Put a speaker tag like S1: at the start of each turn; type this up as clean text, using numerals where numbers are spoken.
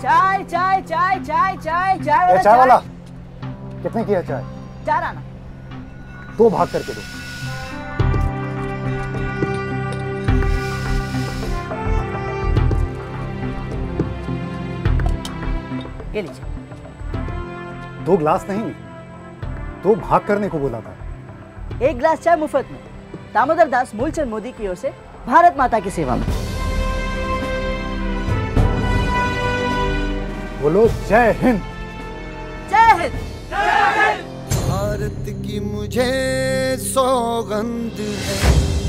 S1: चाय चाय चाय चाय चाय चाय
S2: चाय वाला कितने की है चाय?
S1: 4 आना।
S2: 2 भाग करके दो।
S1: ये लीजिए।
S2: 2 ग्लास नहीं, 2 भाग करने को बोला था।
S1: 1 ग्लास चाय मुफ्त में। दामोदर दास मूलचंद मोदी की ओर से भारत माता की सेवा में।
S2: बोलो जय हिंद।
S1: जय हिंद।
S3: भारत की मुझे सौगंध है,